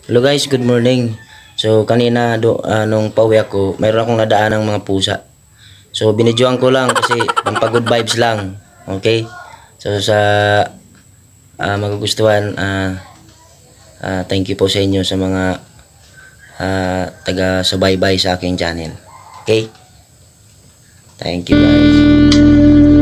Hello guys, good morning. So kanina nung pauwi ako, mayroon akong nadaan ng mga pusa. So binidyoan ko lang kasi pampagod vibes lang. Okay? So sa magugustuhan, thank you po sa inyo sa mga taga-subaybay sa aking channel. Okay? Thank you guys.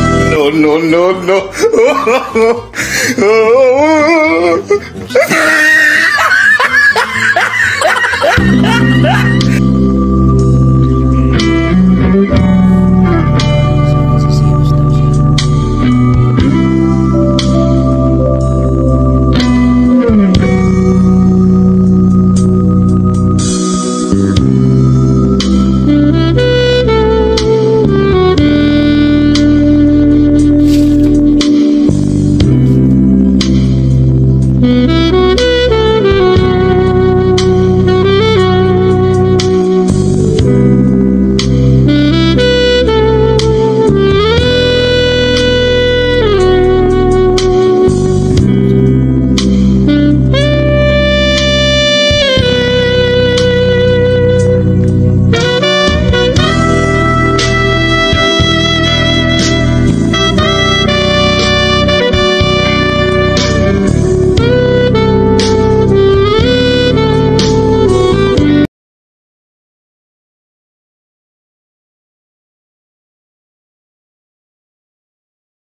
No.